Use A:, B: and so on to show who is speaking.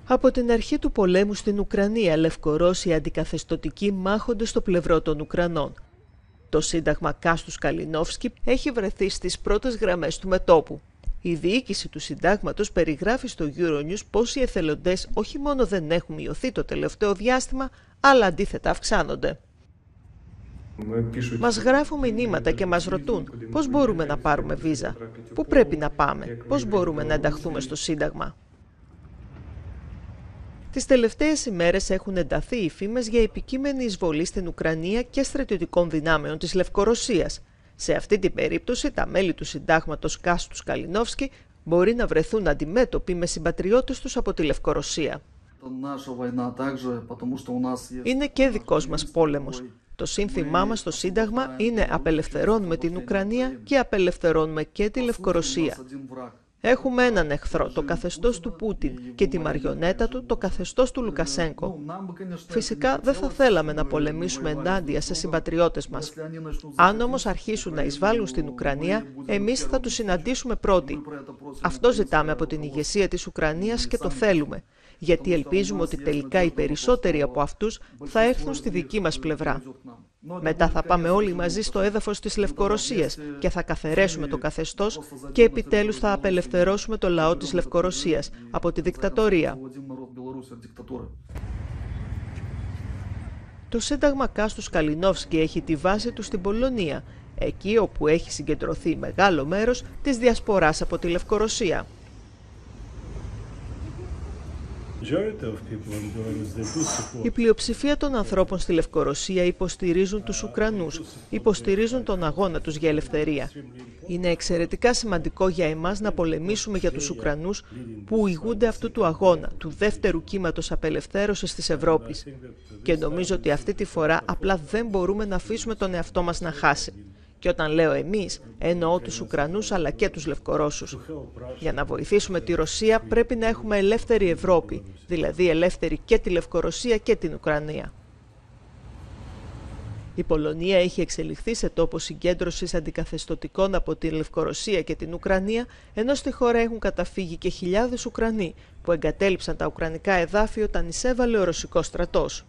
A: Από την αρχή του πολέμου στην Ουκρανία, Λευκορώσοι αντικαθεστωτικοί μάχονται στο πλευρό των Ουκρανών. Το Σύνταγμα Κάστους Καλινόφσκι έχει βρεθεί στις πρώτες γραμμές του μετώπου. Η διοίκηση του Συντάγματος περιγράφει στο Euronews πως οι εθελοντές όχι μόνο δεν έχουν μειωθεί το τελευταίο διάστημα, αλλά αντίθετα αυξάνονται. Μας γράφουν μηνύματα και μας ρωτούν πώς μπορούμε να πάρουμε βίζα, πού πρέπει να πάμε, πώς μπορούμε να ενταχθούμε στο Σύνταγμα. Τις τελευταίες ημέρες έχουν ενταθεί οι φήμες για επικείμενη εισβολή στην Ουκρανία και στρατιωτικών δυνάμεων της Λευκορωσίας. Σε αυτή την περίπτωση, τα μέλη του Συντάγματος Κάστους Καλινόφσκι μπορεί να βρεθούν αντιμέτωποι με συμπατριώτες τους από τη Λευκορωσία. Είναι και δικός μας πόλεμος. Το σύνθημά μας στο Σύνταγμα είναι «Απελευθερώνουμε την Ουκρανία και απελευθερώνουμε και τη Λευκορωσία». Έχουμε έναν εχθρό, το καθεστώς του Πούτιν, και τη μαριονέτα του, το καθεστώς του Λουκασένκο. Φυσικά δεν θα θέλαμε να πολεμήσουμε ενάντια σε συμπατριώτες μας. Αν όμως αρχίσουν να εισβάλλουν στην Ουκρανία, εμείς θα τους συναντήσουμε πρώτοι. Αυτό ζητάμε από την ηγεσία της Ουκρανίας και το θέλουμε, γιατί ελπίζουμε ότι τελικά οι περισσότεροι από αυτούς θα έρθουν στη δική μας πλευρά. Μετά θα πάμε όλοι μαζί στο έδαφος της Λευκορωσίας και θα καθαρίσουμε το καθεστώς και επιτέλους θα απελευθερώσουμε το λαό της Λευκορωσίας από τη δικτατορία. Το Σύνταγμα Κάστους Καλινόφσκι έχει τη βάση του στην Πολωνία, εκεί όπου έχει συγκεντρωθεί μεγάλο μέρος της διασποράς από τη Λευκορωσία. Η πλειοψηφία των ανθρώπων στη Λευκορωσία υποστηρίζουν τους Ουκρανούς, υποστηρίζουν τον αγώνα τους για ελευθερία. Είναι εξαιρετικά σημαντικό για εμάς να πολεμήσουμε για τους Ουκρανούς που ηγούνται αυτού του αγώνα, του δεύτερου κύματος απελευθέρωσης της Ευρώπης. Και νομίζω ότι αυτή τη φορά απλά δεν μπορούμε να αφήσουμε τον εαυτό μας να χάσει. Και όταν λέω εμείς, εννοώ τους Ουκρανούς αλλά και τους Λευκορώσους. Για να βοηθήσουμε τη Ρωσία πρέπει να έχουμε ελεύθερη Ευρώπη, δηλαδή ελεύθερη και τη Λευκορωσία και την Ουκρανία. Η Πολωνία έχει εξελιχθεί σε τόπο συγκέντρωσης αντικαθεστωτικών από τη Λευκορωσία και την Ουκρανία, ενώ στη χώρα έχουν καταφύγει και χιλιάδες Ουκρανοί που εγκατέλειψαν τα ουκρανικά εδάφη όταν εισέβαλε ο ρωσικός στρατός.